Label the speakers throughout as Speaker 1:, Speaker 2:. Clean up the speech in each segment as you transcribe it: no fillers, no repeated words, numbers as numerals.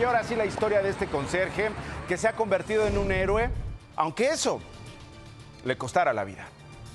Speaker 1: Y ahora sí la historia de este conserje que se ha convertido en un héroe, aunque eso le costara la vida.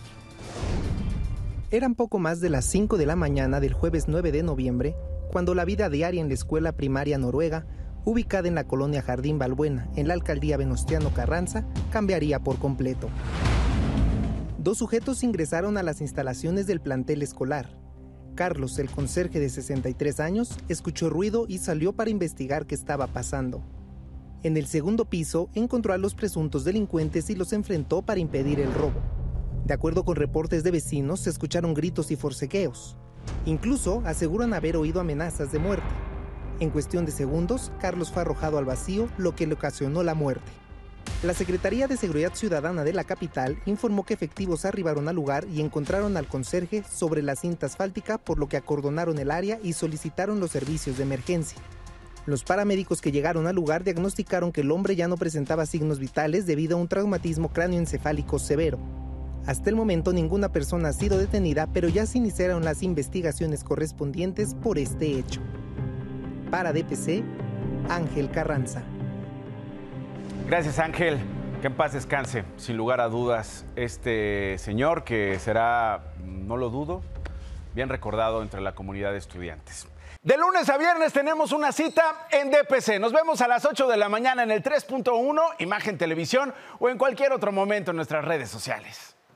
Speaker 2: Eran poco más de las 5 de la mañana del jueves 9 de noviembre, cuando la vida diaria en la escuela primaria noruega, ubicada en la colonia Jardín Balbuena, en la alcaldía Venustiano Carranza, cambiaría por completo. Dos sujetos ingresaron a las instalaciones del plantel escolar. Carlos, el conserje de 63 años, escuchó ruido y salió para investigar qué estaba pasando. En el segundo piso, encontró a los presuntos delincuentes y los enfrentó para impedir el robo. De acuerdo con reportes de vecinos, se escucharon gritos y forcejeos. Incluso aseguran haber oído amenazas de muerte. En cuestión de segundos, Carlos fue arrojado al vacío, lo que le ocasionó la muerte. La Secretaría de Seguridad Ciudadana de la capital informó que efectivos arribaron al lugar y encontraron al conserje sobre la cinta asfáltica, por lo que acordonaron el área y solicitaron los servicios de emergencia. Los paramédicos que llegaron al lugar diagnosticaron que el hombre ya no presentaba signos vitales debido a un traumatismo cráneoencefálico severo. Hasta el momento ninguna persona ha sido detenida, pero ya se iniciaron las investigaciones correspondientes por este hecho. Para DPC, Ángel Carranza.
Speaker 1: Gracias, Ángel. Que en paz descanse, sin lugar a dudas, este señor que será, no lo dudo, bien recordado entre la comunidad de estudiantes. De lunes a viernes tenemos una cita en DPC. Nos vemos a las 8 de la mañana en el 3.1, Imagen Televisión, o en cualquier otro momento en nuestras redes sociales.